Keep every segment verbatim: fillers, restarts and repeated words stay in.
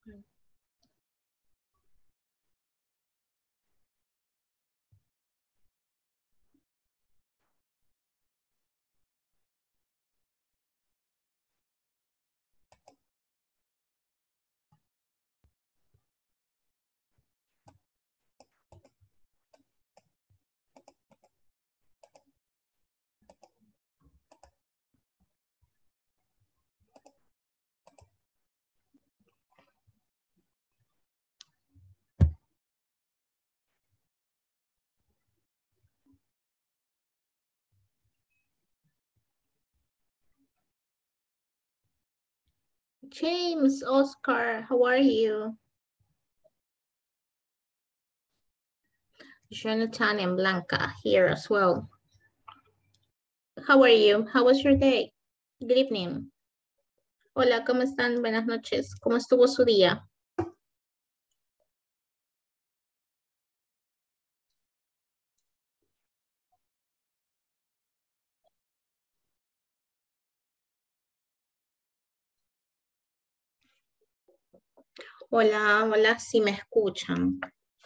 James, Oscar, how are you? Jonathan and Blanca here as well. How are you? How was your day? Good evening. Hola, ¿cómo están? Buenas noches. ¿Cómo estuvo su día? Hola, hola, si me escuchan.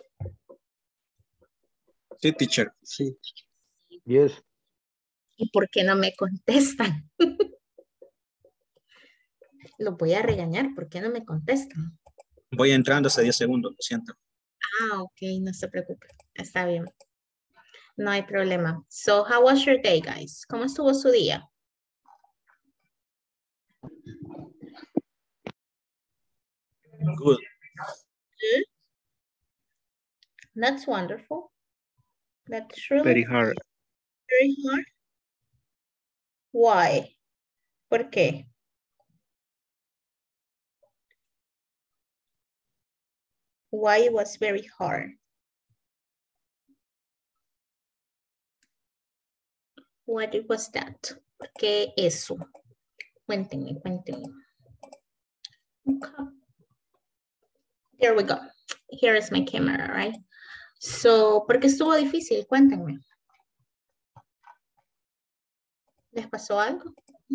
Sí, teacher. Sí. Yes. ¿Y por qué no me contestan? Los voy a regañar, ¿por qué no me contestan? Voy entrando hace diez segundos, lo siento. Ah, ok, no se preocupe. Está bien. No hay problema. So, how was your day, guys? ¿Cómo estuvo su día? Good. Good. That's wonderful. That's really Very hard. very hard. Why? ¿Por qué? Why it was very hard? What was that? ¿Por qué eso? Cuéntenme, cuéntenme. Okay. Here we go. Here is my camera, right? So, ¿por qué estuvo difícil? Cuéntenme. ¿Les pasó algo?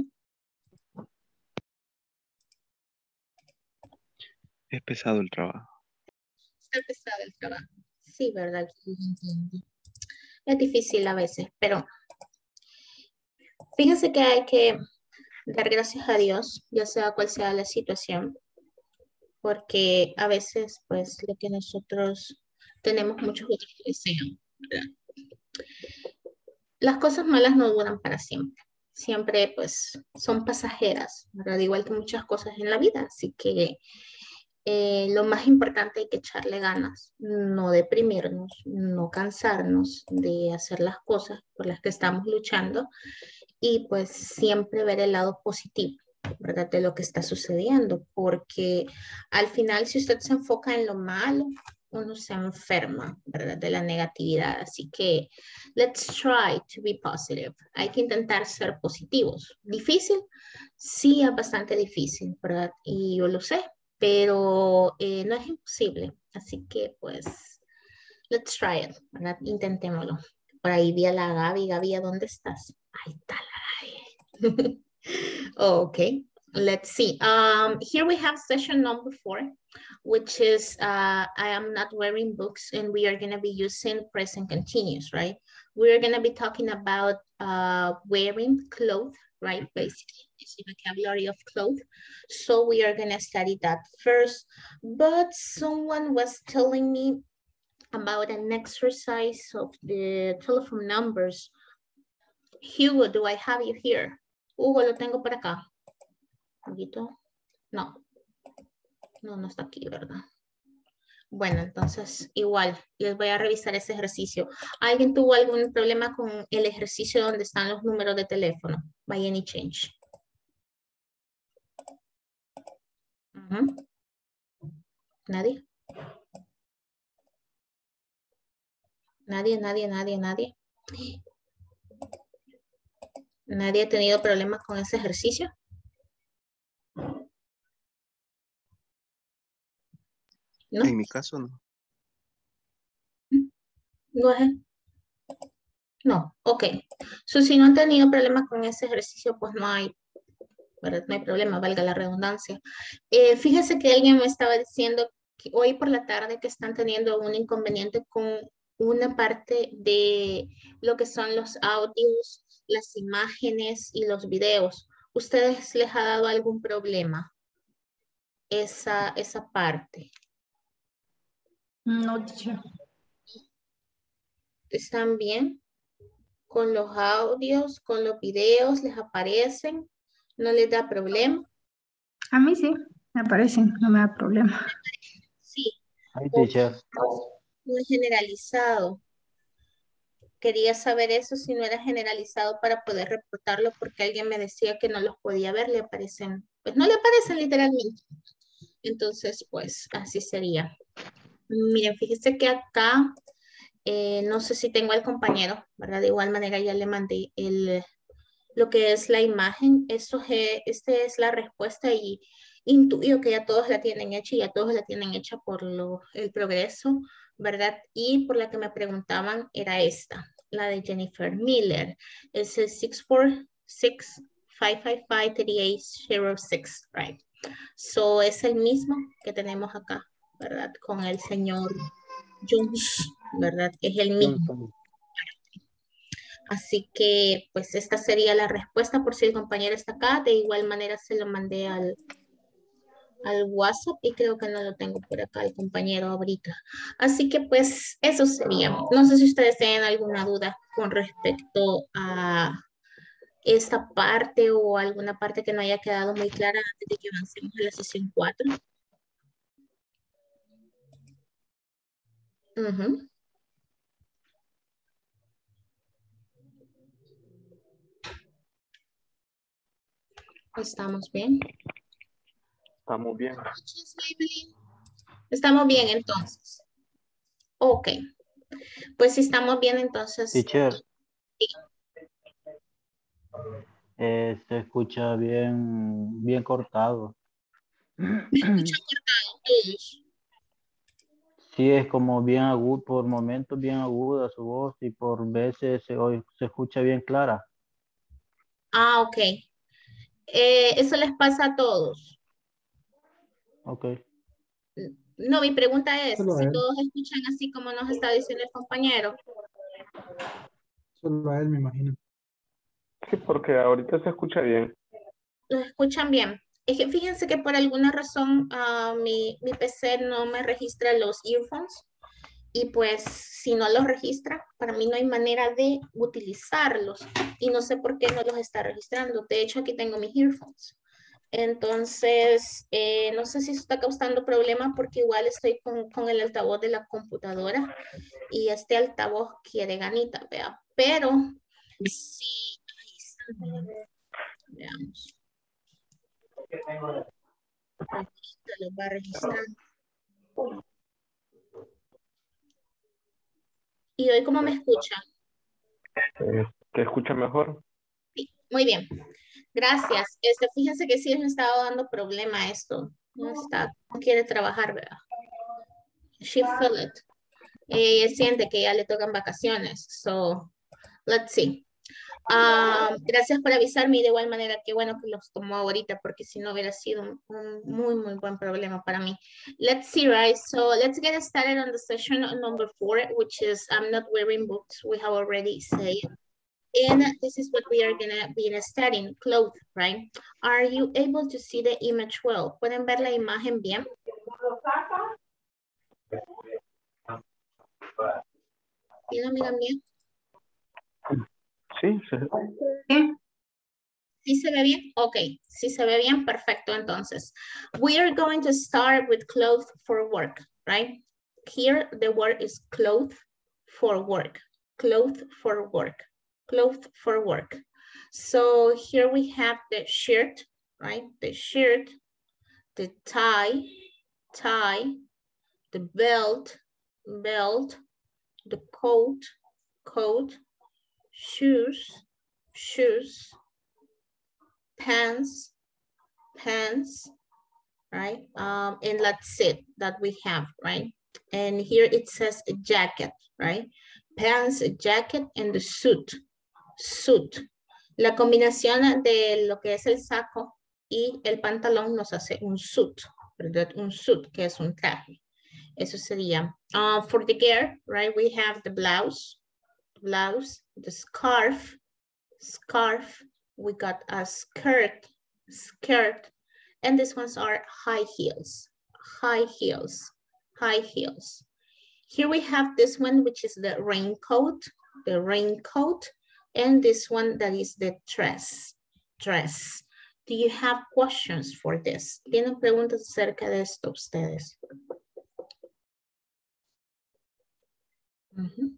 Es pesado el trabajo. Está pesado el trabajo. Sí, ¿verdad? Sí, entiendo. Es difícil a veces, pero fíjense que hay que dar gracias a Dios, ya sea cual sea la situación, porque a veces, pues, lo que nosotros tenemos muchos otros que desean, ¿verdad? Las cosas malas no duran para siempre. Siempre, pues, son pasajeras, ¿verdad? Igual que muchas cosas en la vida. Así que eh, lo más importante hay que echarle ganas, no deprimirnos, no cansarnos de hacer las cosas por las que estamos luchando y pues siempre ver el lado positivo, ¿verdad? De lo que está sucediendo, porque al final si usted se enfoca en lo malo, uno se enferma, ¿verdad? De la negatividad. Así que let's try to be positive. Hay que intentar ser positivos. ¿Difícil? Sí, es bastante difícil, ¿verdad? Y yo lo sé, pero eh, no es imposible. Así que pues, let's try it, ¿verdad? Intentémoslo. Por ahí vi a la Gaby. Gaby, ¿a dónde estás? Ahí está la Gaby. Okay, let's see. Um, here we have session number four, which is uh, I am not wearing books, and we are going to be using present continuous, right? We're going to be talking about uh, wearing clothes, right? Basically, it's the vocabulary of clothes. So we are going to study that first. But someone was telling me about an exercise of the telephone numbers. Hugo, do I have you here? Hugo, lo tengo por acá. Huguito. No. No, no está aquí, ¿verdad? Bueno, entonces igual, les voy a revisar ese ejercicio. ¿Alguien tuvo algún problema con el ejercicio donde están los números de teléfono? By any change. Uh-huh. ¿Nadie? Nadie, nadie, nadie, nadie. ¿Nadie ha tenido problemas con ese ejercicio? ¿No? En mi caso, no. Go ahead. No, ok. So, si no han tenido problemas con ese ejercicio, pues no hay ¿verdad? No hay problema, valga la redundancia. Eh, fíjese que alguien me estaba diciendo que hoy por la tarde que están teniendo un inconveniente con una parte de lo que son los audios, las imágenes y los videos. ¿Ustedes les ha dado algún problema esa, esa parte? No, teacher. ¿Están bien con los audios, con los videos? ¿Les aparecen? ¿No les da problema? A mí sí, me aparecen, no me da problema. Sí. Hi, O teacher. no es generalizado. Quería saber eso, si no era generalizado para poder reportarlo, porque alguien me decía que no los podía ver, le aparecen, pues no le aparecen literalmente. Entonces, pues así sería. Miren, fíjese que acá, eh, no sé si tengo al compañero, ¿verdad? De igual manera ya le mandé el, lo que es la imagen. Eso es, esta es la respuesta y intuyo que ya todos la tienen hecha y ya todos la tienen hecha por lo, el progreso, ¿verdad? Y por la que me preguntaban era esta, la de Jennifer Miller. Es el seis cuatro seis, cinco cinco cinco, tres ocho cero seis, right? So es el mismo que tenemos acá, ¿verdad? Con el señor Jones, ¿verdad? Es el mismo. Johnson. Así que, pues, esta sería la respuesta por si el compañero está acá. De igual manera se lo mandé al, al WhatsApp y creo que no lo tengo por acá el compañero ahorita. Así que, pues, eso sería. No sé si ustedes tienen alguna duda con respecto a esta parte o alguna parte que no haya quedado muy clara antes de que avancemos a la sesión cuatro. Uh-huh. ¿Estamos bien? Estamos bien. Estamos bien entonces. Ok. Pues si estamos bien entonces. Teacher. Sí. Eh, se escucha bien, bien cortado. ¿Me escuchan cortado todos? Sí, es como bien agudo, por momentos bien aguda su voz y por veces se, oye- se escucha bien clara. Ah, ok. Eh, eso les pasa a todos. Ok. No, mi pregunta es, Solo a si él, todos escuchan así como nos está diciendo el compañero, solo a él me imagino. Sí, porque ahorita se escucha bien. ¿los escuchan bien? Es que fíjense que por alguna razón ah, mi, mi P C no me registra los earphones y pues si no los registra, para mí no hay manera de utilizarlos y no sé por qué no los está registrando. De hecho, aquí tengo mis earphones. Entonces, eh, no sé si eso está causando problemas porque igual estoy con, con el altavoz de la computadora y este altavoz quiere ganita, vea. Pero sí, ahí está. Veamos. Ahorita lo va a registrar. ¿Y hoy cómo me escuchan? Eh, ¿Te escucha mejor? Sí, muy bien. Gracias. Este, fíjense que sí me estaba dando problema esto. No está, no quiere trabajar, ¿verdad? She feel it. Ella siente que ya le tocan vacaciones. So, let's see. Um, gracias por avisarme y de igual manera que bueno que los tomó ahorita porque si no hubiera sido un, un muy muy buen problema para mí. Let's see, right? So let's get started on the session number four, which is I'm not wearing boots. We have already said. And this is what we are gonna be studying, clothes, right? Are you able to see the image well? ¿Pueden ver la imagen bien? ¿Sí la miran bien? Sí, sí. ¿Sí se ve bien? Ok, si se ve bien, perfecto. Entonces, we are going to start with clothes for work, right? Here, the word is clothes for work. Clothes for work. Clothes for work. So here we have the shirt, right? The shirt, the tie, tie, the belt, belt, the coat, coat, shoes, shoes, pants, pants, right? Um, and that's it that we have, right? And here it says a jacket, right? Pants, a jacket, and the suit, suit. La combinación de lo que es el saco y el pantalón nos hace un suit, ¿verdad? Un suit, que es un traje. Eso sería. Uh, for the girl, right, we have the blouse, blouse, the scarf, scarf. We got a skirt, skirt. And these ones are high heels, high heels, high heels. Here we have this one, which is the raincoat, the raincoat. And this one that is the dress, dress. Do you have questions for this? ¿Tienen preguntas acerca de esto ustedes? Uh-huh.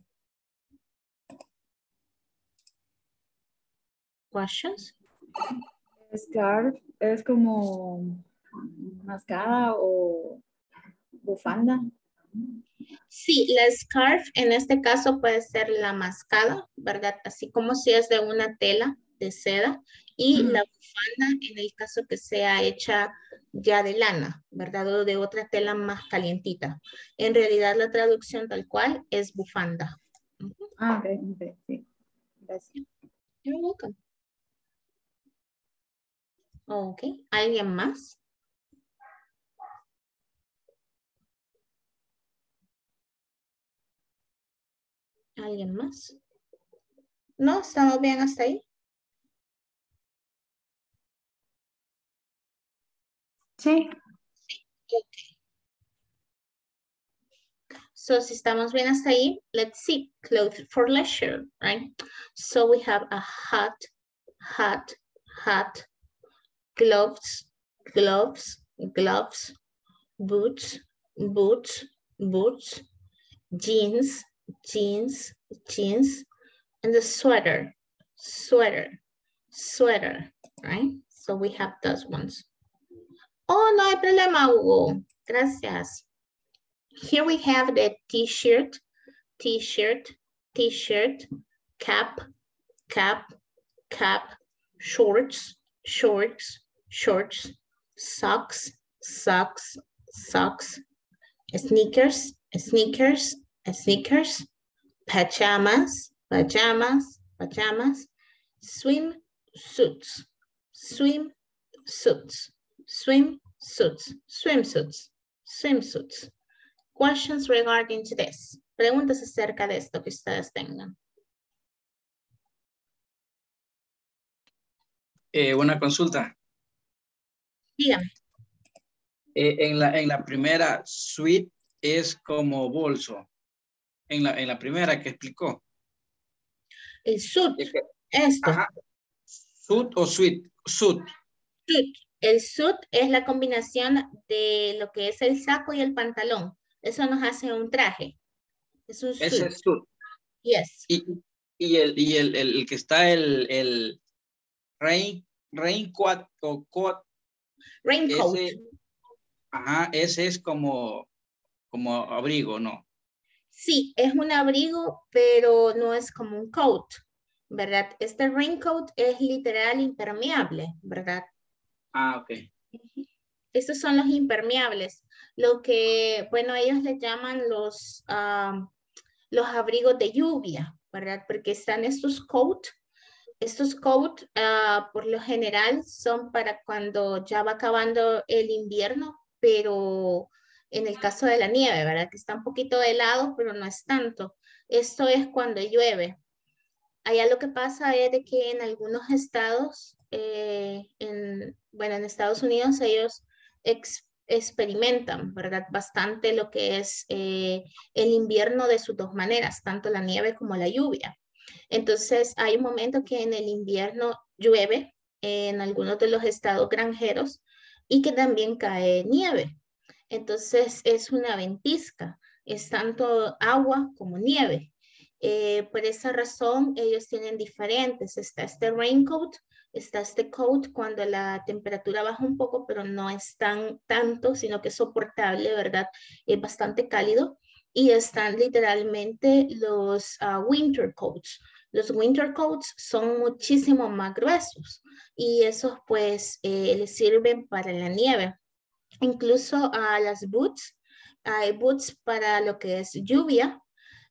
Questions? Scarf es como mascada o bufanda. Sí, la scarf en este caso puede ser la mascada, ¿verdad? Así como si es de una tela de seda, y la bufanda en el caso que sea hecha ya de lana, ¿verdad? O de otra tela más calientita. En realidad la traducción tal cual es bufanda. Uh-huh. Ah, ok, ok, sí. Gracias. You're welcome. Ok, ¿alguien más? ¿Alguien más? ¿No? ¿Estamos bien hasta ahí? Sí. Ok. So, si estamos bien hasta ahí, let's see. Clothes for leisure, right? So, we have a hat, hat, hat, gloves, gloves, gloves, boots, boots, boots, jeans, jeans, jeans, and the sweater, sweater, sweater, right? So we have those ones. Oh, no hay problema, Hugo. Gracias. Here we have the t-shirt, t-shirt, t-shirt, cap, cap, cap, shorts, shorts, shorts, socks, socks, socks, sneakers, sneakers, sneakers, pajamas, pajamas, pajamas, swim suits, swim suits, swim suits, swimsuits, swimsuits. Questions regarding to this. Preguntas acerca de esto que ustedes tengan. Eh, una consulta. Dígame. Eh, en, la, en la primera, suite es como bolso. En la, en la primera que explicó. El suit, esto. Ajá. Suit o suite. Suit. Suit. El suit es la combinación de lo que es el saco y el pantalón. Eso nos hace un traje. Es un suit. Ese es suit. Yes. Y, y, el, y el, el, el que está el, el rain, raincoat o coat. Raincoat. Ese, ajá, ese es como, como abrigo, ¿no? Sí, es un abrigo, pero no es como un coat, ¿verdad? Este raincoat es literal impermeable, ¿verdad? Ah, ok. Estos son los impermeables. Lo que, bueno, ellos le llaman los, um, los abrigos de lluvia, ¿verdad? Porque están estos coat. Estos coat, uh, por lo general, son para cuando ya va acabando el invierno, pero en el caso de la nieve, ¿verdad? Que está un poquito helado, pero no es tanto. Esto es cuando llueve. Allá lo que pasa es de que en algunos estados, eh, en, bueno, en Estados Unidos ellos ex, experimentan, ¿verdad? Bastante lo que es eh, el invierno de sus dos maneras, tanto la nieve como la lluvia. Entonces, hay un momento que en el invierno llueve en algunos de los estados granjeros y que también cae nieve. Entonces, es una ventisca, es tanto agua como nieve. Eh, por esa razón, ellos tienen diferentes. Está este raincoat, está este coat cuando la temperatura baja un poco, pero no es tan tanto, sino que es soportable, ¿verdad? Es bastante cálido. Y están literalmente los uh, winter coats. Los winter coats son muchísimo más gruesos y esos pues eh, les sirven para la nieve. Incluso a uh, las boots, hay boots para lo que es lluvia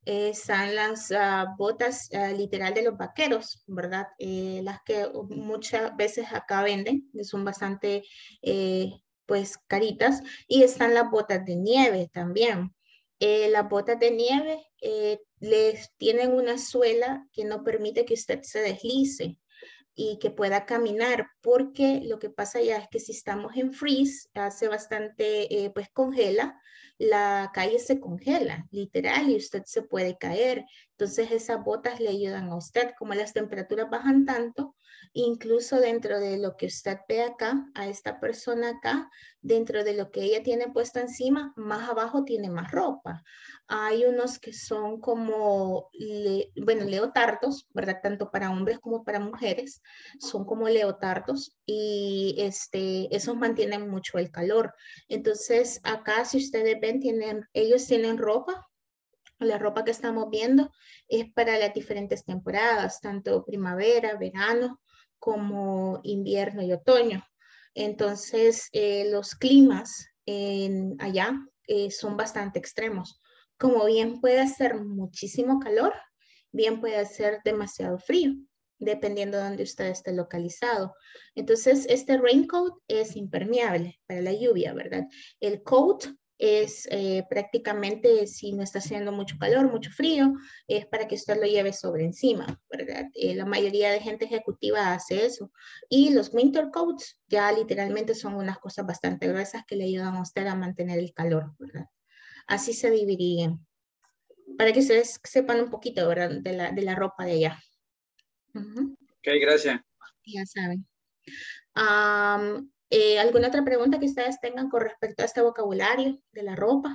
eh, están las uh, botas uh, literal de los vaqueros, ¿verdad? Eh, las que muchas veces acá venden, que son bastante, eh, pues, caritas. Y están las botas de nieve también. Eh, las botas de nieve eh, les tienen una suela que no permite que usted se deslice y que pueda caminar, porque lo que pasa ya es que si estamos en freeze, hace bastante, eh, pues congela, la calle se congela, literal, y usted se puede caer. Entonces esas botas le ayudan a usted, como las temperaturas bajan tanto, incluso dentro de lo que usted ve acá, a esta persona acá, dentro de lo que ella tiene puesto encima, más abajo tiene más ropa. Hay unos que son como, le, bueno, leotardos, ¿verdad? Tanto para hombres como para mujeres, son como leotardos y este, esos mantienen mucho el calor. Entonces, acá si ustedes ven, tienen, ellos tienen ropa. La ropa que estamos viendo es para las diferentes temporadas, tanto primavera, verano, como invierno y otoño. Entonces, eh, los climas en, allá eh, son bastante extremos. Como bien puede hacer muchísimo calor, bien puede hacer demasiado frío, dependiendo de donde usted esté localizado. Entonces, este raincoat es impermeable para la lluvia, ¿verdad? El coat es eh, prácticamente, si no está haciendo mucho calor, mucho frío, es para que usted lo lleve sobre encima, ¿verdad? Eh, la mayoría de gente ejecutiva hace eso. Y los winter coats ya literalmente son unas cosas bastante gruesas que le ayudan a usted a mantener el calor, ¿verdad? Así se dividirían. Para que ustedes sepan un poquito, ¿verdad? De la, de la ropa de allá. Uh-huh. Ok, gracias. Ya saben. Um, eh, ¿Alguna otra pregunta que ustedes tengan con respecto a este vocabulario de la ropa?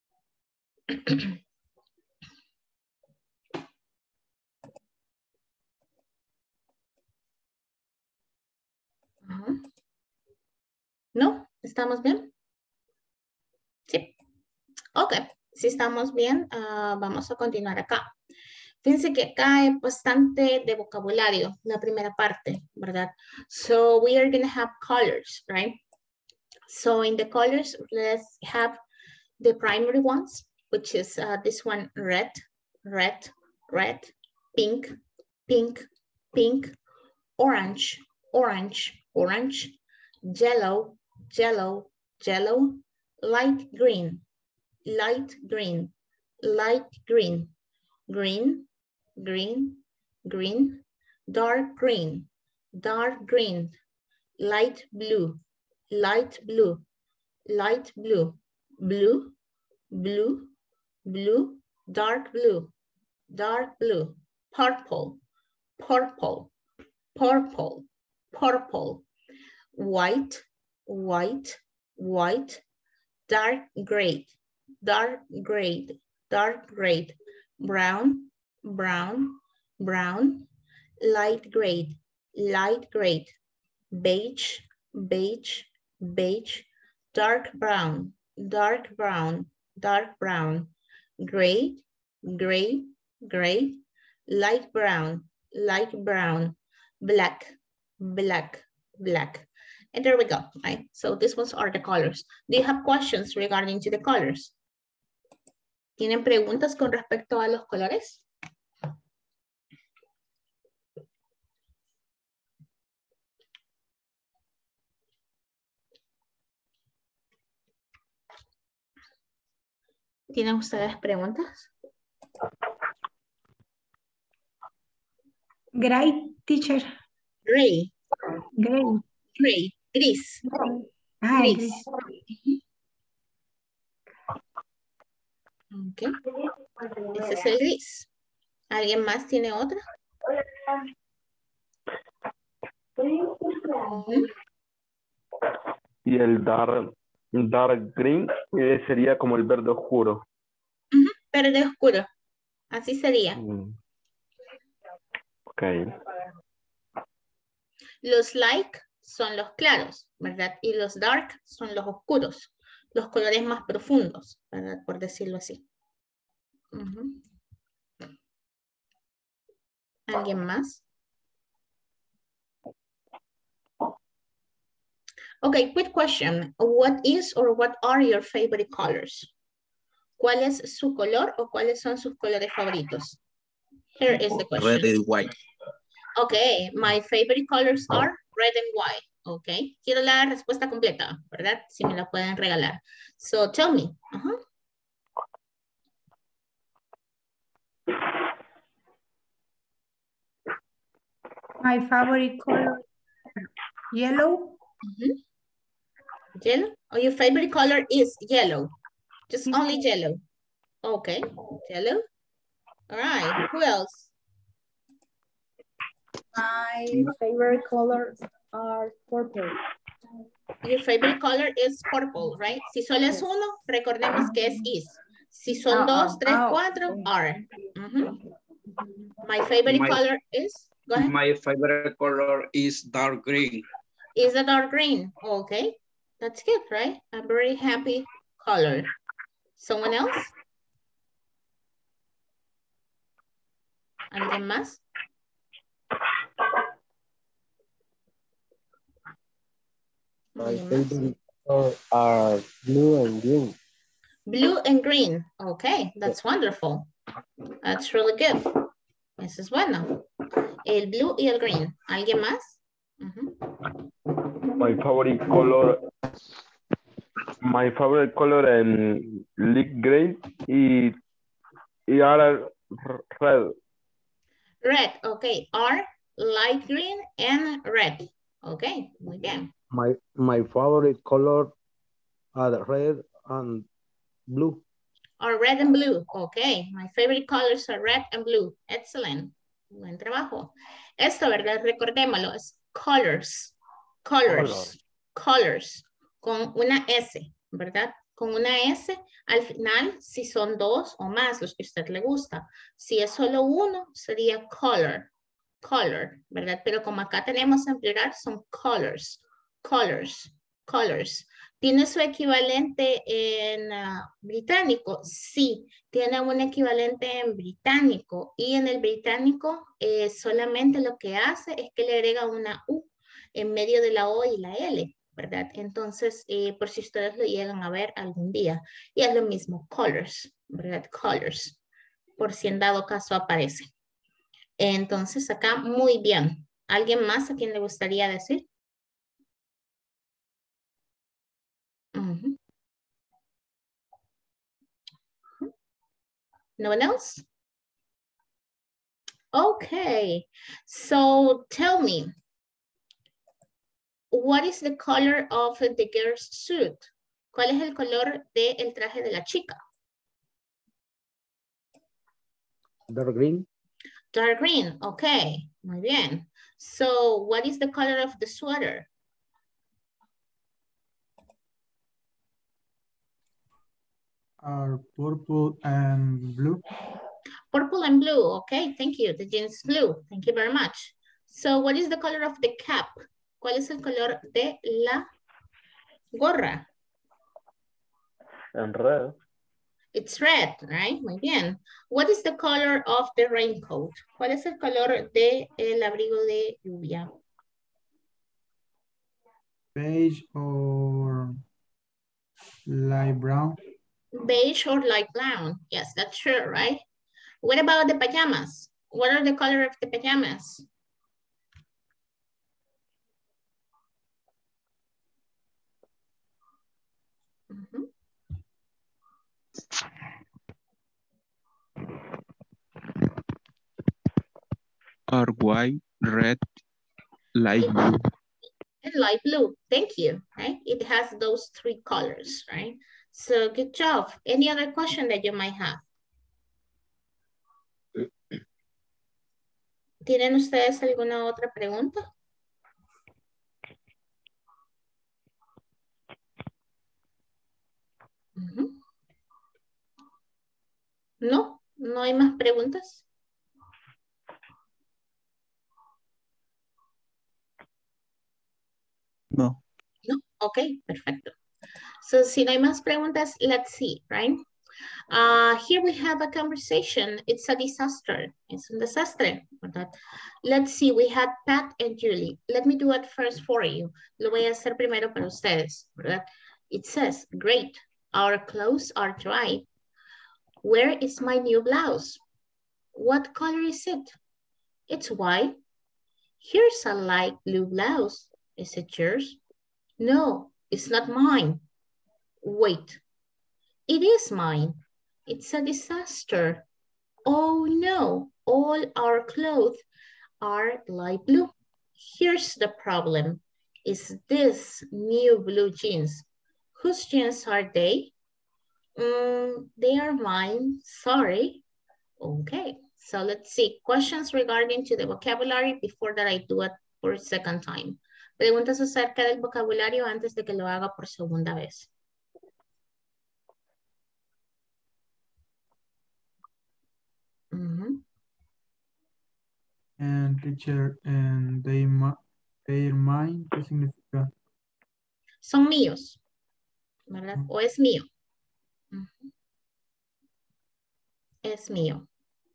Uh-huh. ¿No? ¿Estamos bien? Sí. Ok, si estamos bien, uh, vamos a continuar acá. Fíjense que acá hay bastante de vocabulario, la primera parte, ¿verdad? So we are going to have colors, right? So in the colors, let's have the primary ones, which is uh, this one, red, red, red, pink, pink, pink, orange, orange, orange, yellow, yellow, yellow, light green, light green, light green, green, green, green, dark green, dark green, light blue, light blue, light blue, blue, blue, blue, dark blue, dark blue, purple, purple, purple, purple, white, white, white, dark gray, dark gray, dark gray, brown, brown, brown, light gray, light gray, beige, beige, beige, dark brown, dark brown, dark brown, gray, gray, gray, light brown, light brown, black, black, black. And there we go, right? So these ones are the colors. Do you have questions regarding to the colors? ¿Tienen preguntas con respecto a los colores? ¿Tienen ustedes preguntas? Gray, teacher. Gray. Gray. Gray. Gris. Ah, Gris. gris. Ok. Ese es el gris. ¿Alguien más tiene otra? Uh-huh. Y el dark, dark green eh, sería como el verde oscuro. Uh-huh. Verde oscuro. Así sería. Mm. Ok. Los light son los claros, ¿verdad? Y los dark son los oscuros. Los colores más profundos, ¿verdad? Por decirlo así. Uh-huh. ¿Alguien más? Okay, quick question. What is or what are your favorite colors? ¿Cuál es su color o cuáles son sus colores favoritos? Here is the question. Red and white. Okay, my favorite colors are red and white. Okay, quiero la respuesta completa, ¿verdad? Si me la pueden regalar. So tell me. Uh-huh. My favorite color, yellow. Mm-hmm. Yellow? Oh, your favorite color is yellow. Just mm-hmm. only yellow. Okay, yellow. All right, who else? My favorite colors are purple. Your favorite color is purple, right? Si solo es uno, recordemos que es is. Si son oh, dos, oh, tres, oh, cuatro, okay. are. Mm-hmm. My favorite my, color is, go ahead. My favorite color is dark green. Is a dark green. Okay, that's good, right? A very happy color. Someone else? ¿Alguien más? My favorite colors are blue and green. Blue and green. Okay, that's wonderful. That's really good. Eso es bueno. El blue y el green. ¿Alguien más? Uh-huh. My favorite color, my favorite color en light gray y, y ahora red. Red, okay. Are light green and red. Okay, muy bien. My my favorite color are red and blue. Or red and blue. Okay, my favorite colors are red and blue. Excellent. Buen trabajo. Esto, ¿verdad? Recordémoslo. Es colors. Colors. Colors. Colors. Con una S, ¿verdad? Con una S, al final, si son dos o más los que a usted le gusta. Si es solo uno, sería color. Color, ¿verdad? Pero como acá tenemos en plural, son colors. Colors. Colors. ¿Tiene su equivalente en uh, británico? Sí, tiene un equivalente en británico. Y en el británico eh, solamente lo que hace es que le agrega una U en medio de la O y la L, ¿verdad? Entonces, eh, por si ustedes lo llegan a ver algún día. Y es lo mismo, colors, ¿verdad? Colors, por si en dado caso aparece. Entonces, acá muy bien. ¿Alguien más a quien le gustaría decir? Uh-huh. No one else? Okay, so tell me, what is the color of the girl's suit? ¿Cuál es el color del traje de la chica? Dark green. Dark green, okay, muy bien. So, what is the color of the sweater? Are purple and blue. Purple and blue, okay, thank you. The jeans blue, thank you very much. So, what is the color of the cap? ¿Cuál es el color de la gorra? En red. It's red, right? Muy bien. What is the color of the raincoat? ¿Cuál es el color de el abrigo de lluvia? Beige or light brown. Beige or light brown. Yes, that's true, right? What about the pajamas? What are the color of the pajamas? Mm-hmm. Are white, red, light blue. And light blue, thank you, right? It has those three colors, right? So good job. Any other question that you might have? ¿Tienen ustedes alguna otra pregunta? Uh-huh. No, no hay más preguntas. No. No, okay, perfecto. So si no hay más preguntas, let's see, right? Uh, here we have a conversation. It's a disaster. It's un desastre, ¿verdad? Let's see, we had Pat and Julie. Let me do it first for you. Lo voy a hacer primero para ustedes, ¿verdad? It says, great, our clothes are dry. Where is my new blouse? What color is it? It's white. Here's a light blue blouse. Is it yours? No, it's not mine. Wait, it is mine. It's a disaster. Oh no, all our clothes are light blue. Here's the problem. Is this new blue jeans? Whose jeans are they? Mm, they are mine, sorry. Okay, so let's see. Questions regarding to the vocabulary before that I do it for a second time. Preguntas acerca del vocabulario antes de que lo haga por segunda vez. Uh-huh. And teacher, and they, their mind, ¿qué significa? Son míos, ¿verdad? O es mío. Uh-huh. Es mío.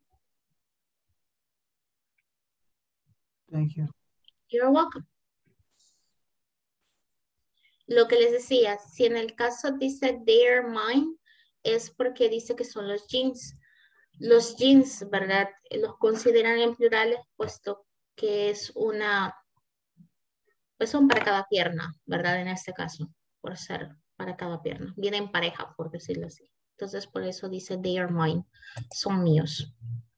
Thank you. You're welcome. Lo que les decía, si en el caso dice their mine, es porque dice que son los jeans. Los jeans, ¿verdad? Los consideran en plurales, puesto que es una, pues son para cada pierna, ¿verdad? En este caso, por ser para cada pierna. Viene en pareja, por decirlo así. Entonces, por eso dice they are mine. Son míos.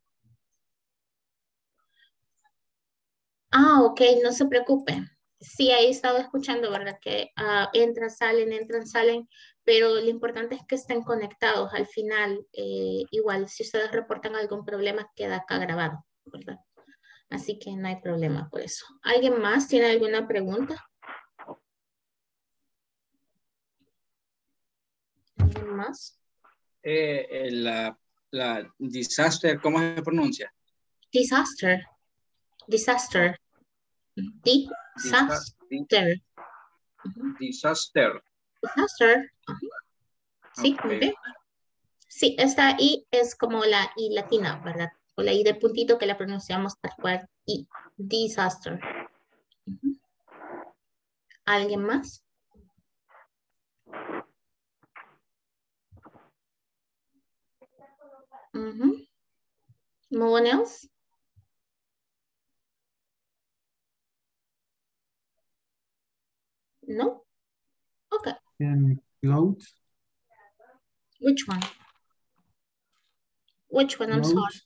Ah, ok, no se preocupe. Sí, ahí he estado escuchando, ¿verdad? Que uh, entran, salen, entran, salen, pero lo importante es que estén conectados. Al final, eh, igual, si ustedes reportan algún problema, queda acá grabado, ¿verdad? Así que no hay problema por eso. ¿Alguien más tiene alguna pregunta? ¿Alguien más? Eh, la, la disaster, ¿cómo se pronuncia? Disaster. Disaster. Disaster. Disaster. Disaster. Uh-huh. Sí, Okay. muy bien. Sí, esta I es como la I latina, ¿verdad? O la I de puntito que la pronunciamos tal cual. I. Disaster. Uh-huh. ¿Alguien más? Uh-huh. No one else? No? Okay. And clothes? Which one? Which one? I'm Clothes. sorry.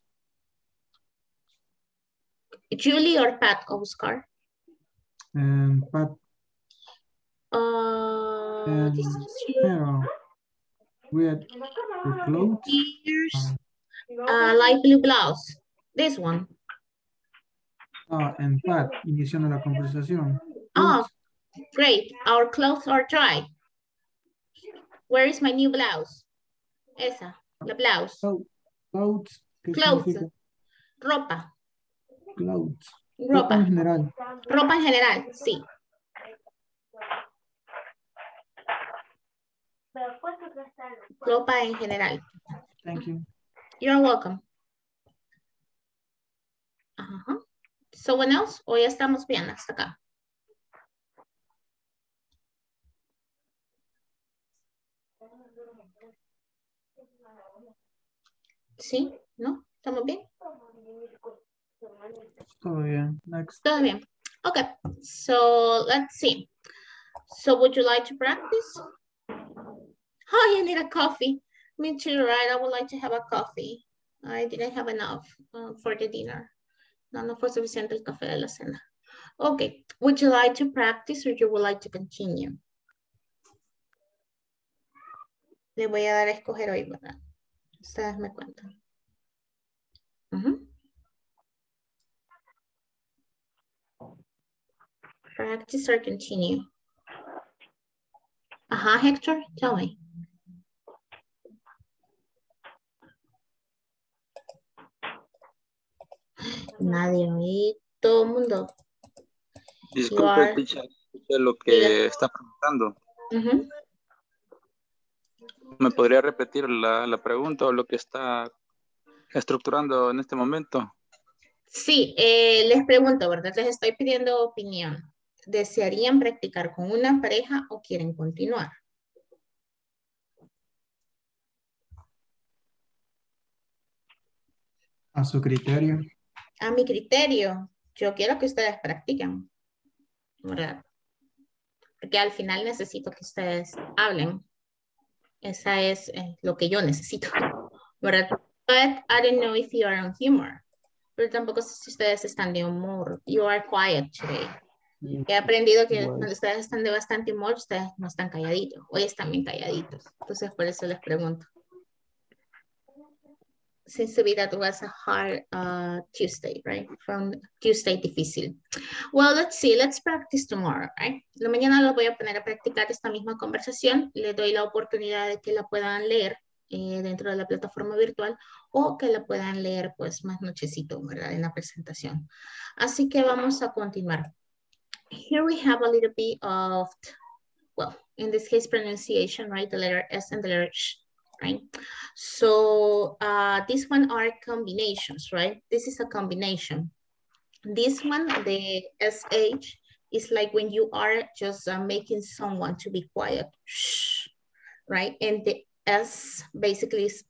Julie or Pat, Oscar? And Pat. Uh, And this is yeah, we had the clothes. Here's uh, light blue blouse. This one. Ah, and Pat, iniciando la conversación. Oh, great. Our clothes are dry. Where is my new blouse? Esa, la blouse. Oh, clothes. ¿Qué Clothes. significa? Ropa. Clothes. Ropa. Ropa en general. Ropa en general, sí. Ropa en general. Thank you. You're welcome. Uh-huh. Someone else? O ya estamos bien hasta acá. ¿Sí? ¿No? ¿Estamos bien? Todo bien. Next. Todo bien. Okay, so let's see. So would you like to practice? Oh, you need a coffee. Me too, right? I would like to have a coffee. I didn't have enough uh, for the dinner. No, no fue suficiente el café de la cena. Okay, would you like to practice or you would like to continue? Le voy a dar a escoger hoy, ¿verdad? Ustedes me cuentan. Uh-huh. Practice or continue? Ajá, Hector, tell me. Nadie oí, todo el mundo. Disculpe, are... teacher, lo que yeah. está preguntando. Uh-huh. ¿Me podría repetir la, la pregunta o lo que está estructurando en este momento? Sí, eh, les pregunto, ¿verdad? Les estoy pidiendo opinión. ¿Desearían practicar con una pareja o quieren continuar? A su criterio. A mi criterio, yo quiero que ustedes practiquen, ¿verdad? Porque al final necesito que ustedes hablen. Esa es eh, lo que yo necesito, ¿verdad? But I don't know if you are on humor. Pero tampoco sé si ustedes están de humor. You are quiet today. He aprendido que Igual. cuando ustedes están de bastante humor, ustedes no están calladitos. Hoy están bien calladitos. Entonces, por eso les pregunto. Seems to be that was a hard uh, Tuesday, right? From Tuesday difícil. Well, let's see. Let's practice tomorrow, right? La mañana los voy a poner a practicar esta misma conversación. Les doy la oportunidad de que la puedan leer eh, dentro de la plataforma virtual o que la puedan leer pues más nochecito, ¿verdad? En la presentación. Así que vamos a continuar. Here we have a little bit of, well, in this case, pronunciation, right? The letter S and the letter Sh, right? So uh, this one are combinations, right? This is a combination. This one, the S H, is like when you are just uh, making someone to be quiet, Shh, right? And the S basically is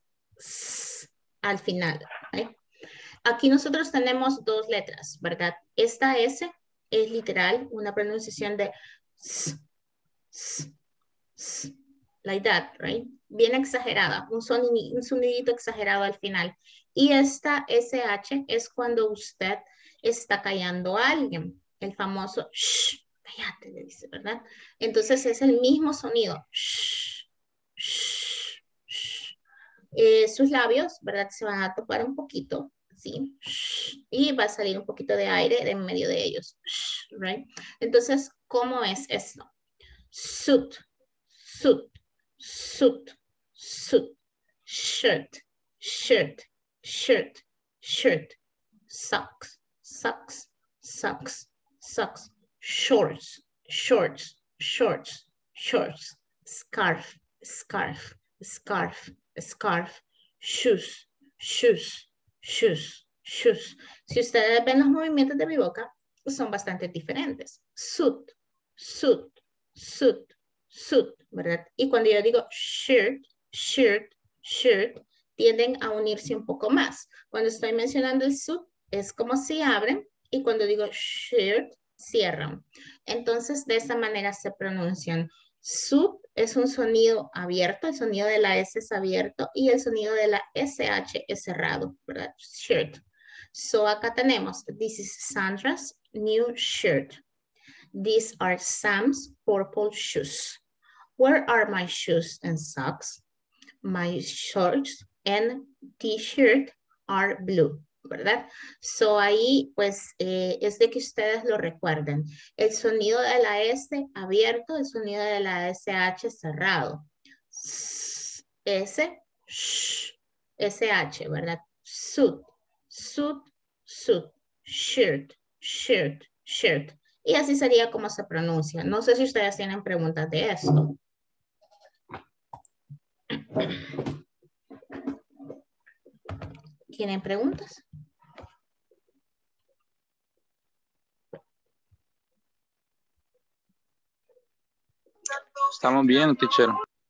S al final, right? Aquí nosotros tenemos dos letras, ¿verdad? Esta S es literal una pronunciación de S, S, S, like that, right? Bien exagerada, un, soni, un sonidito exagerado al final. Y esta S H es cuando usted está callando a alguien, el famoso shh, cállate, le dice, ¿verdad? Entonces es el mismo sonido, shh, shh, shh. Eh, sus labios, ¿verdad? Se van a topar un poquito, ¿sí? Shh, y va a salir un poquito de aire de en medio de ellos, shh, right? Entonces, ¿cómo es esto? Suit, suit, suit, suit, shirt, shirt, shirt, shirt, socks, socks, socks, socks, shorts, shorts, shorts, shorts, scarf, scarf, scarf, scarf, shoes, shoes, shoes, shoes. Si ustedes ven los movimientos de mi boca, son bastante diferentes. Suit, suit, suit, suit, ¿verdad? Y cuando yo digo shirt, shirt, shirt, tienden a unirse un poco más. Cuando estoy mencionando el suit, es como si abren, y cuando digo shirt, cierran. Entonces, de esa manera se pronuncian. Suit es un sonido abierto, el sonido de la S es abierto, y el sonido de la S H es cerrado, ¿verdad? Shirt. So, acá tenemos, this is Sandra's new shirt. These are Sam's purple shoes. Where are my shoes and socks? My shorts and t-shirt are blue, ¿verdad? So ahí pues eh, es de que ustedes lo recuerden. El sonido de la S abierto, el sonido de la S H cerrado. S, S, sh, S H, ¿verdad? Suit, suit, suit, shirt, shirt, shirt. Y así sería como se pronuncia. No sé si ustedes tienen preguntas de esto. ¿Tienen preguntas? Estamos bien, teacher.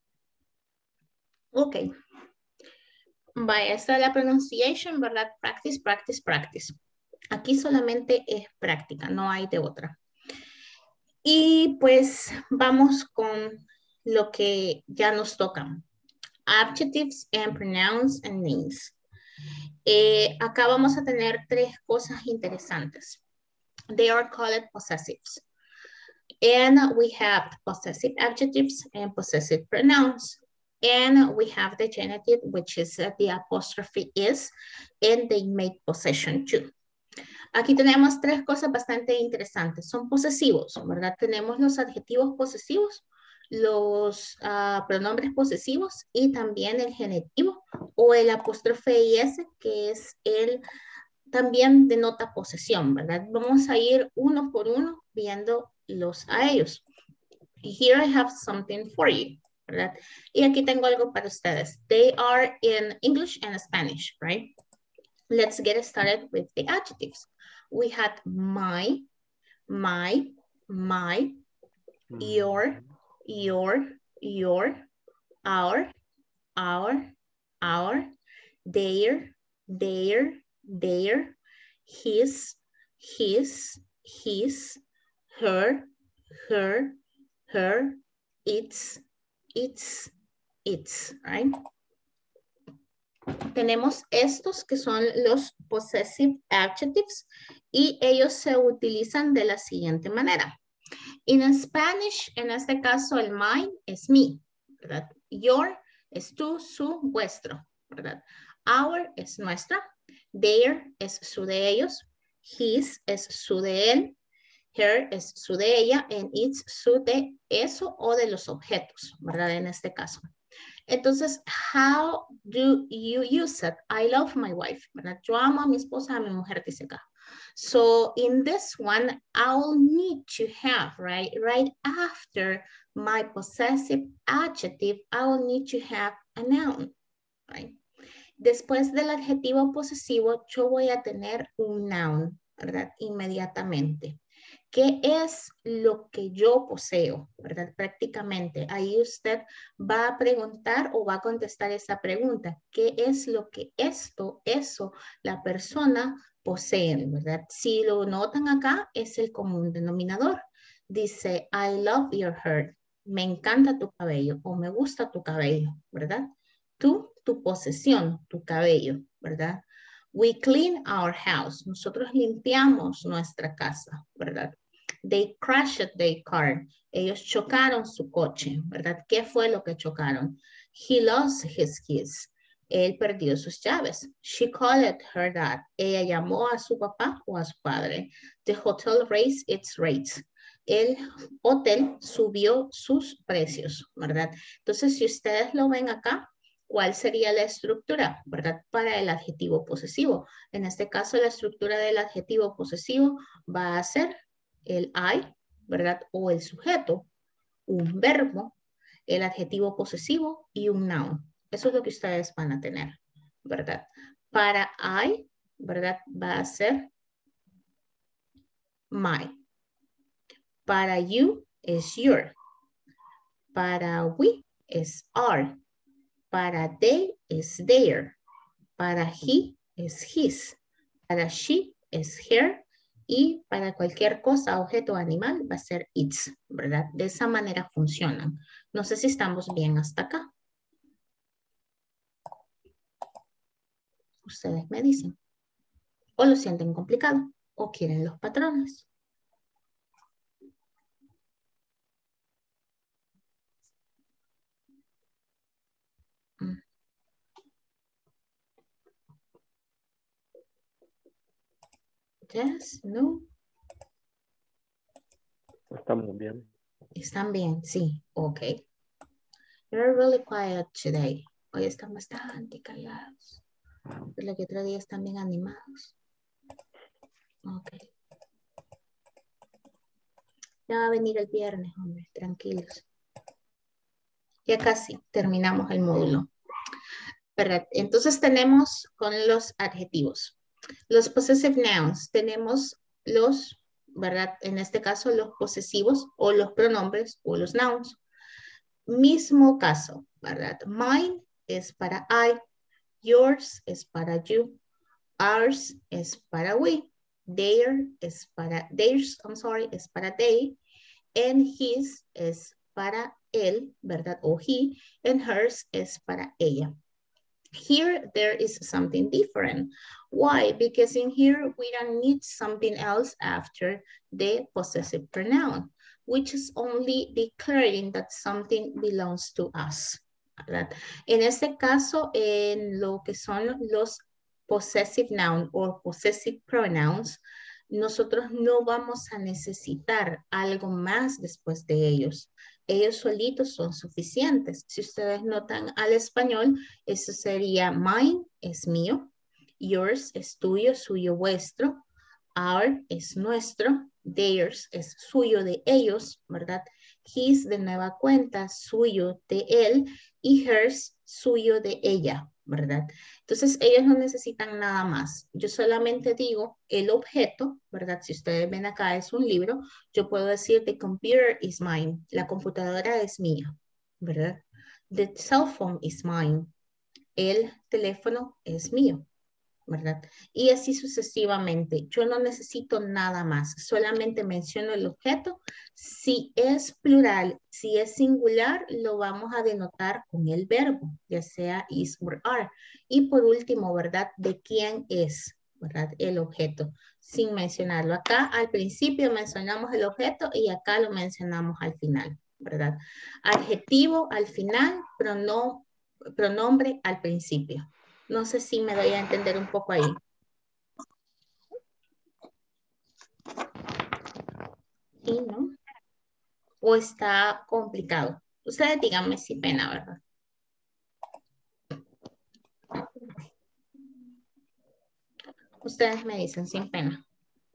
Ok. Vaya, esta es la pronunciation, ¿verdad? Practice, practice, practice. Aquí solamente es práctica, no hay de otra. Y pues vamos con lo que ya nos tocan. Adjectives and pronouns and names. Eh, acá vamos a tener tres cosas interesantes. They are called possessives. And we have possessive adjectives and possessive pronouns. And we have the genitive, which is uh, the apostrophe is, and they make possession too. Aquí tenemos tres cosas bastante interesantes. Son posesivos, ¿verdad? Tenemos los adjetivos posesivos, los uh, pronombres posesivos y también el genitivo o el apóstrofe is, que es el, también denota posesión, ¿verdad? Vamos a ir uno por uno viendo los a ellos. Here I have something for you, ¿verdad? Y aquí tengo algo para ustedes. They are in English and Spanish, right? Let's get started with the adjectives. We had my, my, my, your, your, your, our, our, our, their, their, their, his, his, his, her, her, her, its, its, its, right? Tenemos estos que son los possessive adjectives y ellos se utilizan de la siguiente manera. En Spanish, en este caso, el mine es mi, ¿verdad? Your es tu, su, vuestro, ¿verdad? Our es nuestra. Their es su de ellos. His es su de él. Her es su de ella. And it's su de eso o de los objetos, ¿verdad? En este caso. Entonces, how do you use it? I love my wife, ¿verdad? Yo amo a mi esposa, a mi mujer, dice acá. So, in this one, I'll need to have, right? Right after my possessive adjective, I'll need to have a noun, right? Después del adjetivo posesivo, yo voy a tener un noun, ¿verdad? Inmediatamente. ¿Qué es lo que yo poseo? ¿Verdad? Prácticamente. Ahí usted va a preguntar o va a contestar esa pregunta. ¿Qué es lo que esto, eso, la persona posee? ¿Verdad? Si lo notan acá, es el común denominador. Dice, I love your hair. Me encanta tu cabello o me gusta tu cabello, ¿verdad? Tú, tu posesión, tu cabello, ¿verdad? We clean our house. Nosotros limpiamos nuestra casa, ¿verdad? They crashed their car. Ellos chocaron su coche, ¿verdad? ¿Qué fue lo que chocaron? He lost his keys. Él perdió sus llaves. She called her dad. Ella llamó a su papá o a su padre. The hotel raised its rates. El hotel subió sus precios, ¿verdad? Entonces, si ustedes lo ven acá, ¿cuál sería la estructura, verdad? Para el adjetivo posesivo. En este caso, la estructura del adjetivo posesivo va a ser el I, ¿verdad? O el sujeto, un verbo, el adjetivo posesivo y un noun. Eso es lo que ustedes van a tener, ¿verdad? Para I, ¿verdad? Va a ser my. Para you es your. Para we es our. Para they es their. Para he es his. Para she es her. Y para cualquier cosa, objeto o animal va a ser its, ¿verdad? De esa manera funcionan. No sé si estamos bien hasta acá. Ustedes me dicen. O lo sienten complicado. O quieren los patrones. Yes, no. Estamos bien. Están bien, sí. Ok. You're really quiet today. Hoy están bastante callados. Por lo que otro día están bien animados. Ok. Ya va a venir el viernes, hombre. Tranquilos. Ya casi terminamos el módulo. ¿Verdad? Entonces tenemos con los adjetivos. Los possessive nouns. Tenemos los, ¿verdad? En este caso los posesivos o los pronombres o los nouns. Mismo caso, ¿verdad? Mine es para I. Yours es para you. Ours es para we. Their es para, theirs, I'm sorry, es para they. And his es para él, ¿verdad? O he. And hers es para ella. Here, there is something different. Why? Because in here, we don't need something else after the possessive pronoun, which is only declaring that something belongs to us. ¿Verdad? En este caso, en lo que son los possessive noun o possessive pronouns, nosotros no vamos a necesitar algo más después de ellos. Ellos solitos son suficientes. Si ustedes notan al español, eso sería mine, es mío. Yours es tuyo, suyo, vuestro. Our es nuestro. Theirs es suyo, de ellos, ¿verdad? His de nueva cuenta, suyo, de él. Y hers, suyo, de ella, ¿verdad? Entonces, ellos no necesitan nada más. Yo solamente digo el objeto, ¿verdad? Si ustedes ven acá es un libro, yo puedo decir the computer is mine. La computadora es mía, ¿verdad? The cell phone is mine. El teléfono es mío. ¿verdad? Y así sucesivamente. Yo no necesito nada más, solamente menciono el objeto. Si es plural, si es singular, lo vamos a denotar con el verbo, ya sea is or are. Y por último, ¿verdad? ¿De quién es, verdad? El objeto, sin mencionarlo. Acá al principio mencionamos el objeto y acá lo mencionamos al final, ¿verdad? Adjetivo al final, pronom- pronombre al principio. No sé si me doy a entender un poco ahí. ¿Sí, no? ¿O está complicado? Ustedes díganme si pena, ¿verdad? Ustedes me dicen sin pena.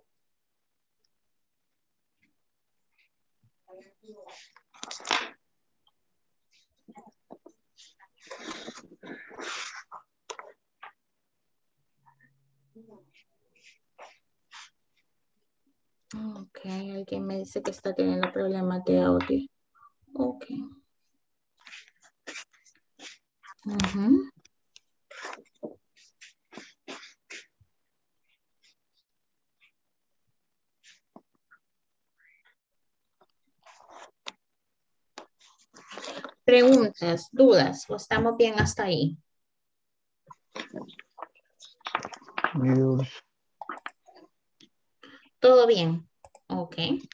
Ok, alguien me dice que está teniendo problemas de audio. Ok. Ujú. Preguntas, dudas, o estamos bien hasta ahí. Yours. Todo bien. Ok.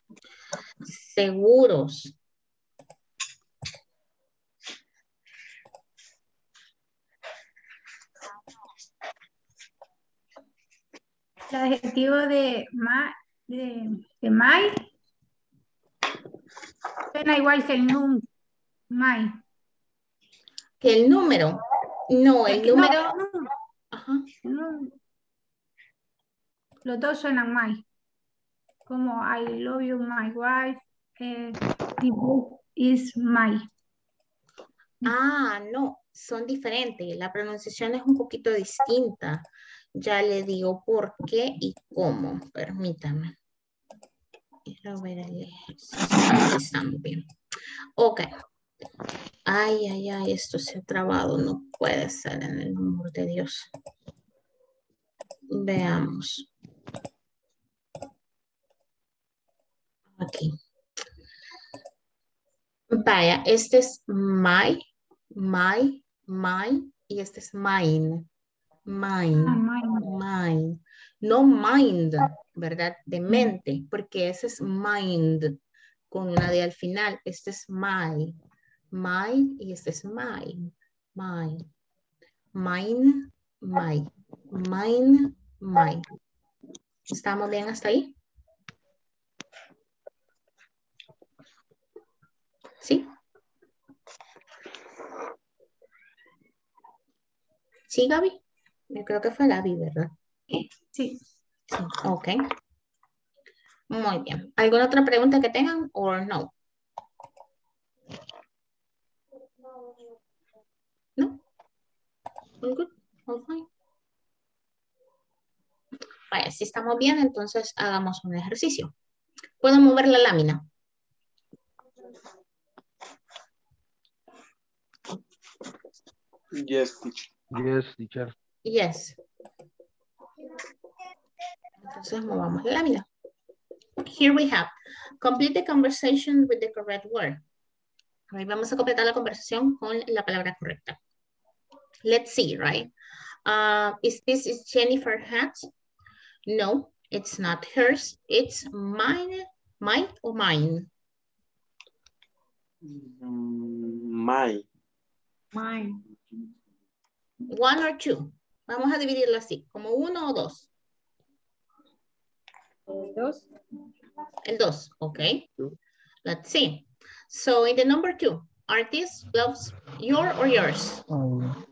Seguros. El adjetivo de, ma, de, de my suena igual que el num, my. Que el número. No, el No, número. no, Ajá. no. Los dos suenan my. Como I love you, my wife. Eh, the book is my. Ah, no, son diferentes. La pronunciación es un poquito distinta. Ya le digo por qué y cómo. Permítame. Quiero ver el ejercicio. Estamos bien. Ok. Ay, ay, ay, esto se ha trabado. No puede ser en el amor de Dios. Veamos. Aquí. Vaya, este es my, my, my, y este es mine. Mine, Ah, mine. mine. No mind, ¿verdad? De mente, porque ese es mind, con una D al final. Este es my, my, y este es mine, mine. Mine, my, mine, mine. ¿Estamos bien hasta ahí? ¿Sí? ¿Sí, Gaby? Yo creo que fue Gaby, ¿verdad? Sí. Sí, ok. Muy bien. ¿Alguna otra pregunta que tengan o no? ¿No? All good? All fine. Vaya, si estamos bien, entonces hagamos un ejercicio. ¿Puedo mover la lámina? Yes, teacher. Yes, teacher. Yes. Entonces movamos la lámina. Here we have, complete the conversation with the correct word. Ahí vamos a completar la conversación con la palabra correcta. Let's see, right? Uh, is this is Jennifer hat? No, it's not hers. It's mine, mine or mine? My. Mine. One or two. Vamos a dividirlo así, como uno o dos. Dos. El dos, okay. Let's see. So in the number two, are these gloves your or yours? Um,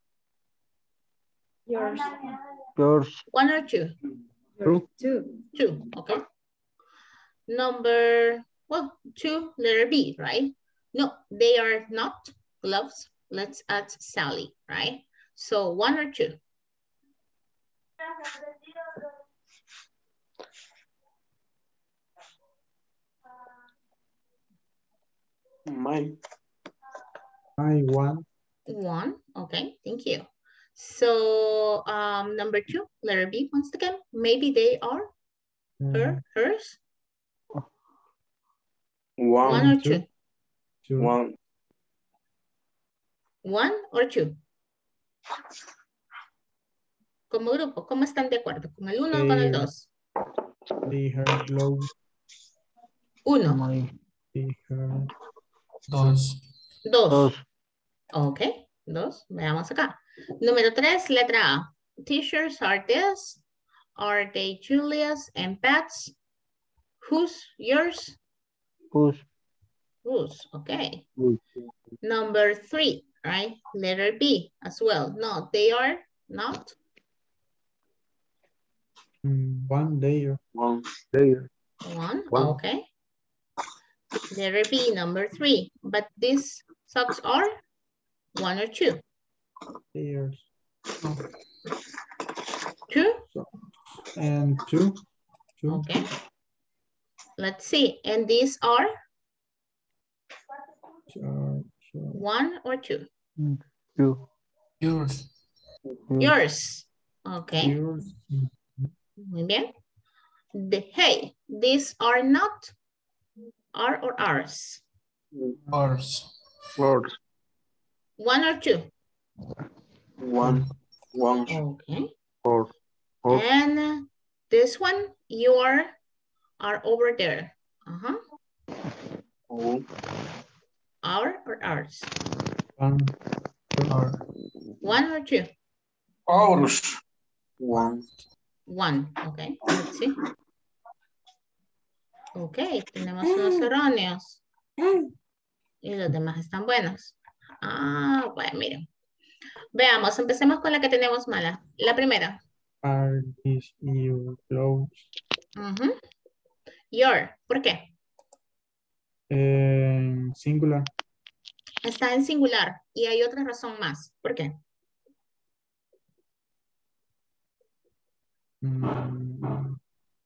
Yours. yours. One or two? Yours. Two. Two, okay. Number, well, two, letter B, right? No, they are not gloves. Let's add Sally, right? So one or two? My. I one. One, okay, thank you. So um, number two, letter B once again. Maybe they are her, hers. One, One or two? Two. one, One or two. Como grupo, ¿cómo están de acuerdo? ¿Con el uno o con el They, dos? they her gloves. Uno. My They her Dos. Dos. dos. Ok, dos. Veamos acá. Número tres, letra A. T-shirts are this. Are they Julia's and Pat's? Whose? Yours? Whose? Whose? Okay. Whose? Number three, right? Letter B as well. No, they are not. mm, one day. one, There. One, One. okay. Letter B, number three. But these socks are one or two? Pairs. Two? And two. Two. Okay. Let's see. And these are Uh, so one or two? Two. Yours. Yours. Okay. yours. Mm, Muy bien. The, hey, these are not are or ours? Ours. words, One or two? one, one, Okay. four, four, And uh, this one, your are over there. Uh-huh. one, Our or ours? One. Two. Our. One or two? Ours. one, One. Okay. Let's see. Ok, tenemos unos erróneos. Y los demás están buenos. Ah, bueno, miren. Veamos, empecemos con la que tenemos mala. La primera. Are these your clothes? Ujú. Your. ¿Por qué? En singular. Está en singular. Y hay otra razón más. ¿Por qué? Mm,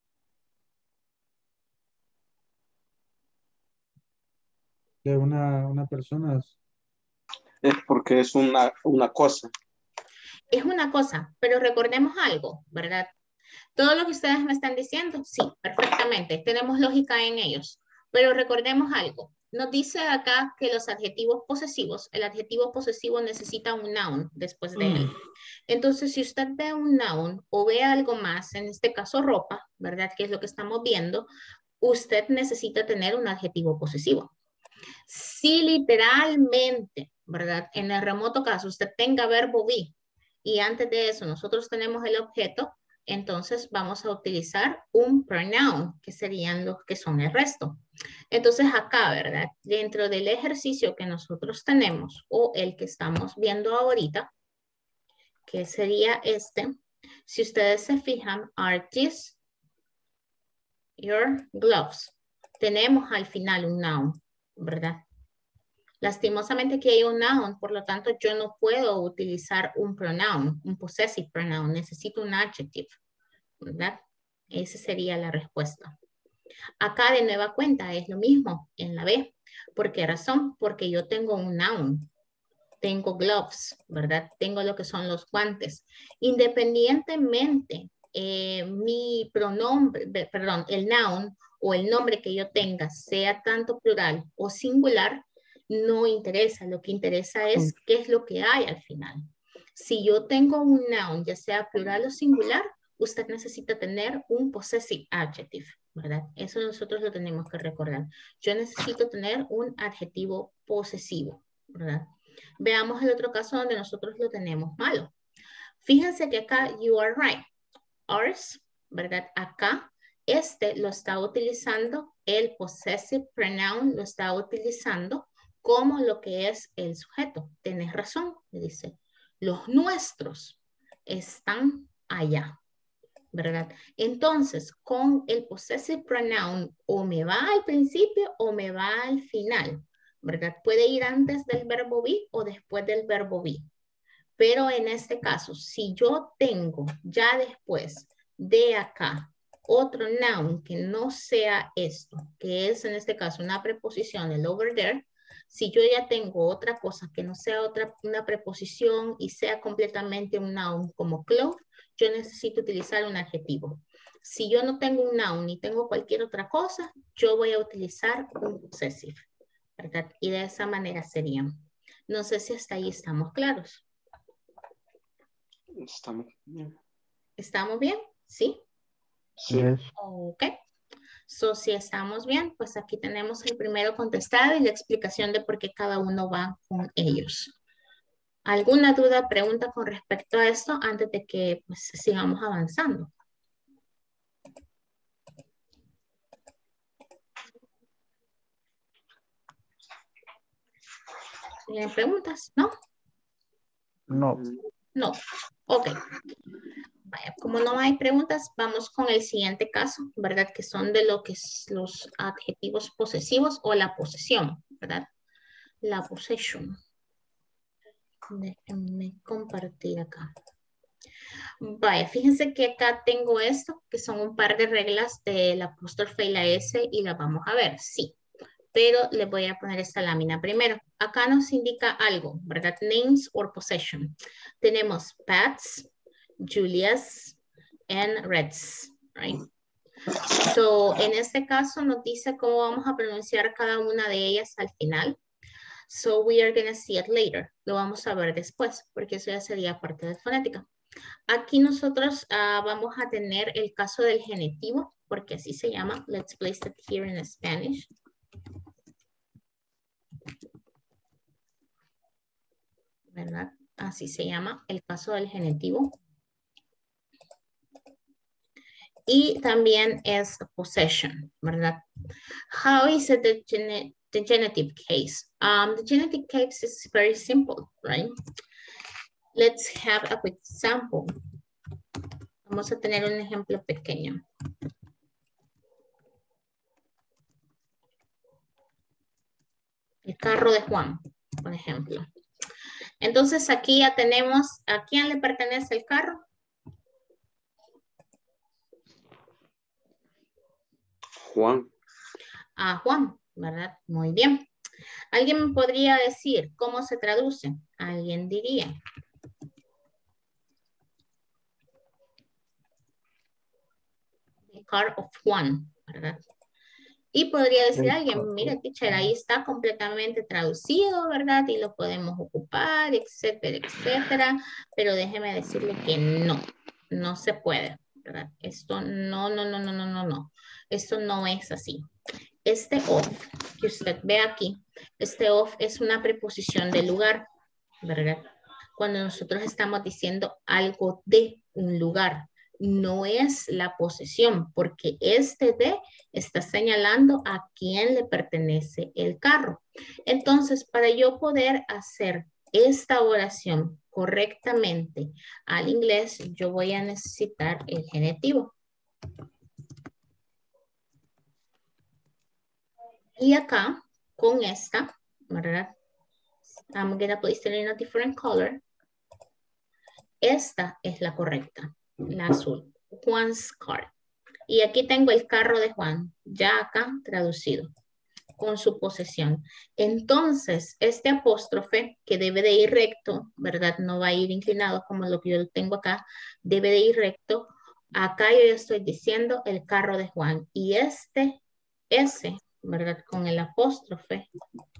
de una, una persona. es porque es una, una cosa. Es una cosa, pero recordemos algo, ¿verdad? Todo lo que ustedes me están diciendo, sí, perfectamente. Tenemos lógica en ellos. Pero recordemos algo. Nos dice acá que los adjetivos posesivos, el adjetivo posesivo necesita un noun después de él. Entonces, si usted ve un noun o ve algo más, en este caso ropa, ¿verdad? Que es lo que estamos viendo, usted necesita tener un adjetivo posesivo. Si literalmente, ¿verdad? En el remoto caso, usted tenga verbo be y antes de eso nosotros tenemos el objeto, entonces vamos a utilizar un pronoun, que serían los que son el resto. Entonces acá, ¿verdad? Dentro del ejercicio que nosotros tenemos o el que estamos viendo ahorita, que sería este, si ustedes se fijan, are these your gloves? Tenemos al final un noun, ¿verdad? Lastimosamente aquí hay un noun, por lo tanto yo no puedo utilizar un pronoun, un possessive pronoun, necesito un adjective, ¿verdad? Esa sería la respuesta. Acá de nueva cuenta es lo mismo en la B. ¿Por qué razón? Porque yo tengo un noun, tengo gloves, ¿verdad? Tengo lo que son los guantes. Independientemente eh, mi pronombre, perdón, el noun o el nombre que yo tenga sea tanto plural o singular, no interesa. Lo que interesa es qué es lo que hay al final. Si yo tengo un noun, ya sea plural o singular, usted necesita tener un possessive adjective, ¿verdad? Eso nosotros lo tenemos que recordar. Yo necesito tener un adjetivo posesivo, ¿verdad? Veamos el otro caso donde nosotros lo tenemos malo. Fíjense que acá, you are right. Ours, ¿verdad? Acá, este lo está utilizando, el possessive pronoun lo está utilizando como lo que es el sujeto. Tienes razón, me dice. Los nuestros están allá, ¿verdad? Entonces, con el possessive pronoun o me va al principio o me va al final, ¿verdad? Puede ir antes del verbo be o después del verbo be. Pero en este caso, si yo tengo ya después de acá otro noun que no sea esto, que es en este caso una preposición, el over there, Si yo ya tengo otra cosa que no sea otra, una preposición y sea completamente un noun como clothes, yo necesito utilizar un adjetivo. Si yo no tengo un noun ni tengo cualquier otra cosa, yo voy a utilizar un possessive, ¿verdad? Y de esa manera serían. No sé si hasta ahí estamos claros. Estamos bien. ¿Estamos bien? ¿Sí? Sí. Yes. Ok. So, si estamos bien, pues aquí tenemos el primero contestado y la explicación de por qué cada uno va con ellos. ¿Alguna duda, pregunta con respecto a esto antes de que pues, sigamos avanzando? ¿Tienen preguntas? ¿No? No. No. Ok. Vaya, como no hay preguntas, vamos con el siguiente caso, ¿verdad? Que son de lo que es los adjetivos posesivos o la posesión, ¿verdad? La possession. Déjenme compartir acá. Vaya, fíjense que acá tengo esto, que son un par de reglas de la apóstrofe y la S y la vamos a ver, sí. Pero les voy a poner esta lámina primero. Acá nos indica algo, ¿verdad? Names or possession. Tenemos Pats, Julias, and Reds, right? So, en este caso nos dice cómo vamos a pronunciar cada una de ellas al final. So, we are going to see it later. Lo vamos a ver después, porque eso ya sería parte de fonética. Aquí nosotros uh, vamos a tener el caso del genitivo, porque así se llama. Let's place it here in Spanish. ¿Verdad? Así se llama el caso del genitivo. Y también es possession, ¿verdad? How is it the, gene the genitive case? Um, the genitive case is very simple, right? Let's have a quick example. Vamos a tener un ejemplo pequeño. El carro de Juan, por ejemplo. Entonces aquí ya tenemos, ¿a quién le pertenece el carro? Juan. A Juan, ¿verdad? Muy bien. ¿Alguien me podría decir cómo se traduce? ¿Alguien diría? The car of Juan, ¿verdad? Y podría decir alguien, mira, teacher, ahí está completamente traducido, ¿verdad? Y lo podemos ocupar, etcétera, etcétera. Pero déjeme decirle que no, no se puede, ¿verdad? Esto no, no, no, no, no, no, no. Esto no es así. Este of que usted ve aquí, este of es una preposición de lugar, ¿verdad? Cuando nosotros estamos diciendo algo de un lugar, no es la posesión, porque este de está señalando a quién le pertenece el carro. Entonces, para yo poder hacer esta oración correctamente al inglés, yo voy a necesitar el genitivo. Y acá, con esta, ¿verdad? I'm going to place it in a different color. Esta es la correcta, la azul. Juan's car. Y aquí tengo el carro de Juan, ya acá traducido, con su posesión. Entonces, este apóstrofe, que debe de ir recto, ¿verdad? No va a ir inclinado como lo que yo tengo acá, debe de ir recto. Acá yo estoy diciendo el carro de Juan. Y este, ese, ¿verdad? Con el apóstrofe,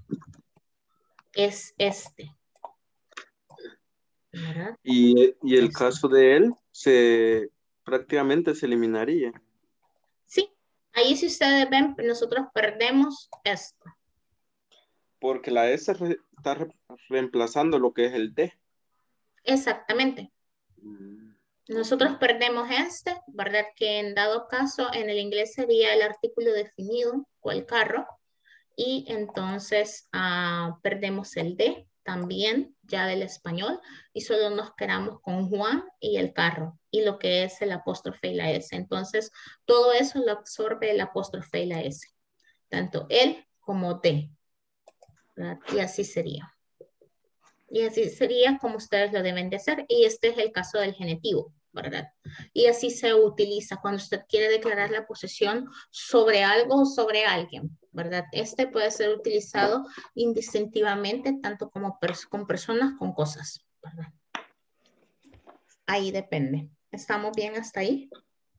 es este. ¿Verdad? Y, y el Este. caso de él se prácticamente se eliminaría. Sí, ahí si ustedes ven, nosotros perdemos esto. Porque la S re, está re, reemplazando lo que es el D. Exactamente. Mm. Nosotros perdemos este, ¿verdad? Que en dado caso en el inglés sería el artículo definido o el carro. Y entonces uh, perdemos el D también ya del español y solo nos quedamos con Juan y el carro y lo que es el apóstrofe y la S. Entonces todo eso lo absorbe el apóstrofe y la S. Tanto él como D. ¿Verdad? Y así sería. Y así sería como ustedes lo deben de hacer. Y este es el caso del genitivo. ¿verdad? Y así se utiliza cuando usted quiere declarar la posesión sobre algo o sobre alguien, ¿verdad? Este puede ser utilizado indistintivamente tanto como pers con personas, con cosas, ¿verdad? Ahí depende. ¿Estamos bien hasta ahí?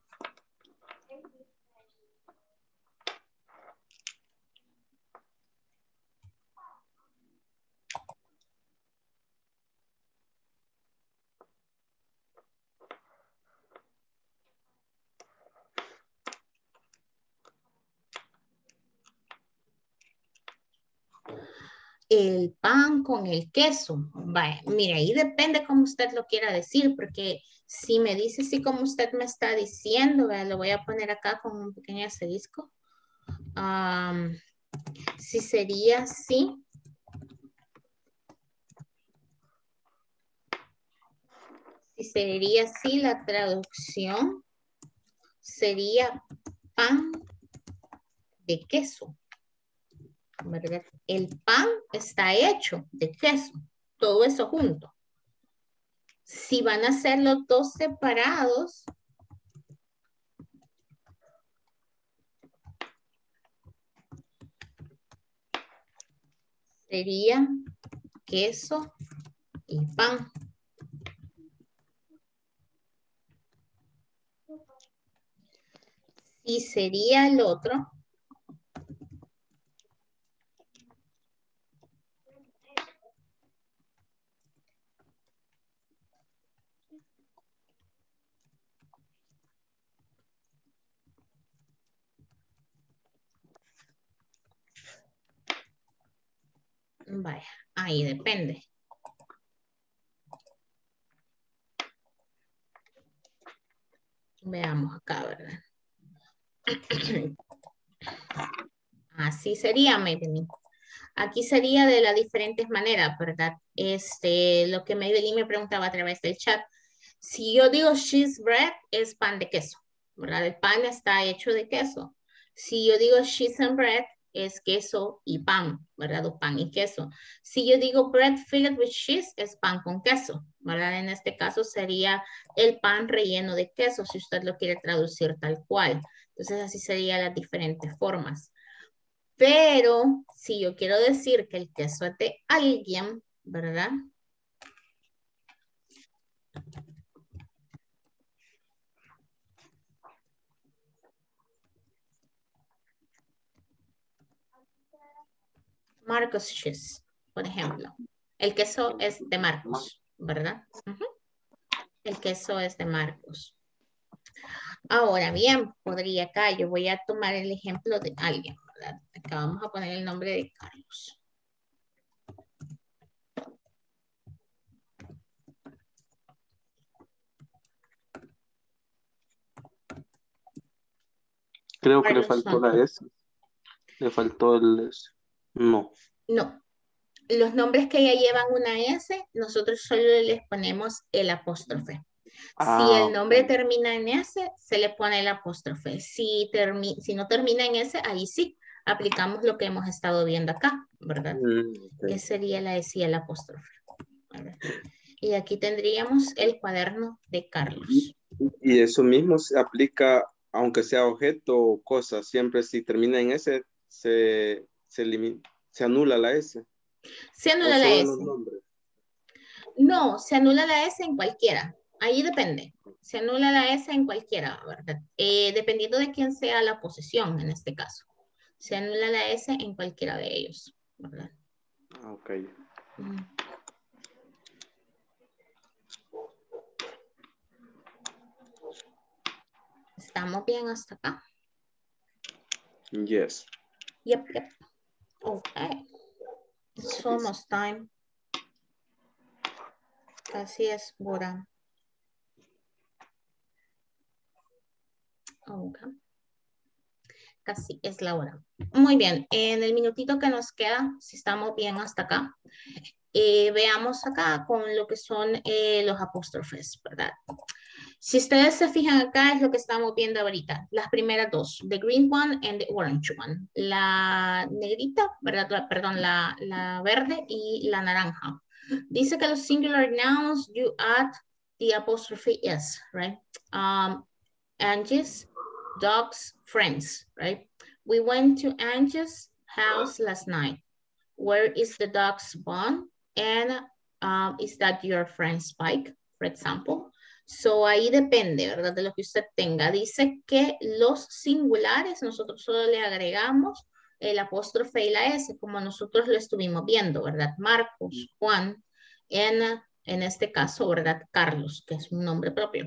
El pan con el queso. Vaya, mire, ahí depende cómo usted lo quiera decir, porque si me dice así como usted me está diciendo, vea, lo voy a poner acá con un pequeño asterisco. Um, si sería así. Si sería así, la traducción sería pan de queso, ¿verdad? El pan está hecho de queso, todo eso junto. Si van a ser los dos separados, sería queso y pan. Si sería el otro, vaya, ahí depende. Veamos acá, ¿verdad? Así sería, Maybelline. Aquí sería de las diferentes maneras, ¿verdad? Este, lo que Maybelline me preguntaba a través del chat. Si yo digo cheese bread, es pan de queso, ¿verdad? El pan está hecho de queso. Si yo digo cheese and bread, es queso y pan, ¿verdad? O pan y queso. Si yo digo bread filled with cheese, es pan con queso, ¿verdad? En este caso sería el pan relleno de queso, si usted lo quiere traducir tal cual. Entonces así serían las diferentes formas. Pero si yo quiero decir que el queso es de alguien, ¿verdad? Marcos cheese, por ejemplo. El queso es de Marcos, ¿verdad? Uh-huh. El queso es de Marcos. Ahora bien, podría acá, yo voy a tomar el ejemplo de alguien, ¿verdad? Acá vamos a poner el nombre de Carlos. Creo que le Carlos faltó Santos. la S. Le faltó el S. No. No. Los nombres que ya llevan una S, nosotros solo les ponemos el apóstrofe. Ah, si el nombre ok. termina en S, se le pone el apóstrofe. Si, termi si no termina en S, ahí sí, aplicamos lo que hemos estado viendo acá, ¿verdad? Mm, ok. Que sería la S y el apóstrofe. ¿Verdad? Y aquí tendríamos el cuaderno de Carlos. Y eso mismo se aplica, aunque sea objeto o cosa, siempre si termina en S, se, se, limita, se anula la S. Se anula o la solo S. en los nombres. No, se anula la S en cualquiera. Ahí depende. Se anula la S en cualquiera, ¿verdad? Eh, dependiendo de quién sea la posesión en este caso. Se anula la S en cualquiera de ellos, ¿verdad? Ah, ok. Mm. ¿Estamos bien hasta acá? Yes. Yep, yep. Okay. It's almost time. Casi es hora. Okay. Casi es la hora. Muy bien. En el minutito que nos queda, si estamos bien hasta acá, eh, veamos acá con lo que son eh, los apóstrofes, ¿verdad? Si ustedes se fijan acá es lo que estamos viendo ahorita. Las primeras dos. The green one and the orange one. La negrita, ¿verdad? Perdón, la, la verde y la naranja. Dice que los singular nouns you add the apostrophe S, right? Um, Angie's dog's friends, right? We went to Angie's house last night. Where is the dog's bone? And um, is that your friend Spike, for example? So ahí depende, ¿verdad? De lo que usted tenga. Dice que los singulares nosotros solo le agregamos el apóstrofe y la S, como nosotros lo estuvimos viendo, ¿verdad? Marcos, Juan, en, en este caso, ¿verdad? Carlos, que es un nombre propio.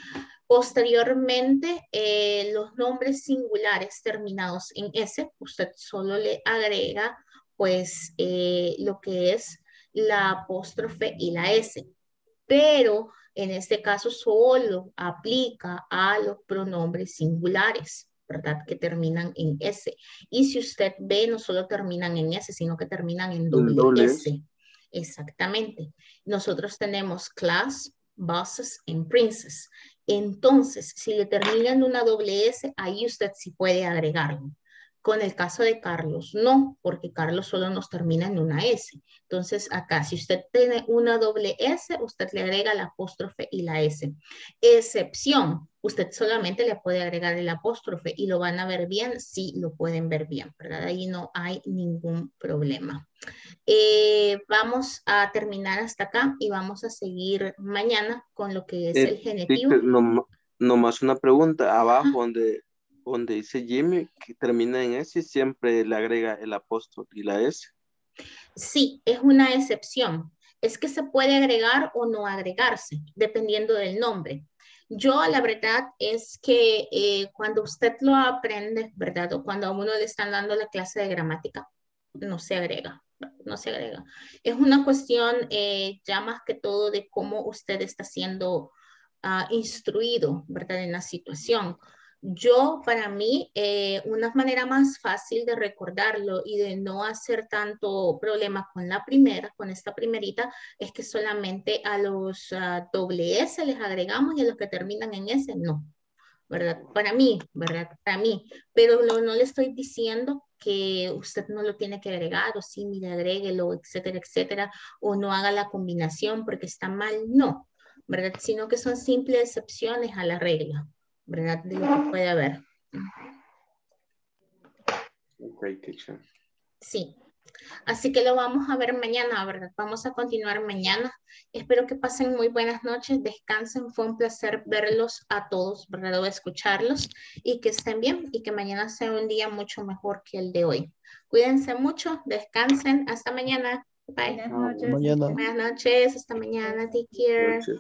Posteriormente, eh, los nombres singulares terminados en S, usted solo le agrega, pues, eh, lo que es la apóstrofe y la S. Pero, en este caso, solo aplica a los pronombres singulares, ¿verdad? Que terminan en S. Y si usted ve, no solo terminan en S, sino que terminan en doble, doble S. S. Exactamente. Nosotros tenemos class, buses and princess. Entonces, si le terminan una doble S, ahí usted sí puede agregarlo. Con el caso de Carlos, no, porque Carlos solo nos termina en una S. Entonces, acá, si usted tiene una doble S, usted le agrega la apóstrofe y la S. Excepción, usted solamente le puede agregar el apóstrofe y lo van a ver bien, sí lo pueden ver bien, ¿verdad? Ahí no hay ningún problema. Eh, vamos a terminar hasta acá y vamos a seguir mañana con lo que es Eh, el genitivo. teacher, no, nomás una pregunta, abajo donde, donde dice Jimmy, que termina en S, siempre le agrega el apóstol y la S. Sí, es una excepción. Es que se puede agregar o no agregarse, dependiendo del nombre. Yo, la verdad es que eh, cuando usted lo aprende, ¿verdad? O cuando a uno le están dando la clase de gramática, no se agrega, no se agrega. Es una cuestión eh, ya más que todo de cómo usted está siendo uh, instruido, ¿verdad? En la situación. Yo, para mí, eh, una manera más fácil de recordarlo y de no hacer tanto problema con la primera, con esta primerita, es que solamente a los uh, doble S les agregamos y a los que terminan en S, no. ¿Verdad? Para mí, ¿verdad? Para mí. Pero no, no le estoy diciendo que usted no lo tiene que agregar, o sí, mire, agréguelo, etcétera, etcétera, o no haga la combinación porque está mal, no, ¿verdad? Sino que son simples excepciones a la regla, ¿verdad? De lo que puede haber. Ok, teacher. Sí. Así que lo vamos a ver mañana, ¿verdad? Vamos a continuar mañana. Espero que pasen muy buenas noches, descansen. Fue un placer verlos a todos, ¿verdad? O escucharlos y que estén bien y que mañana sea un día mucho mejor que el de hoy. Cuídense mucho, descansen. Hasta mañana. Bye. Buenas noches. Mañana. Buenas noches, hasta mañana. Take care.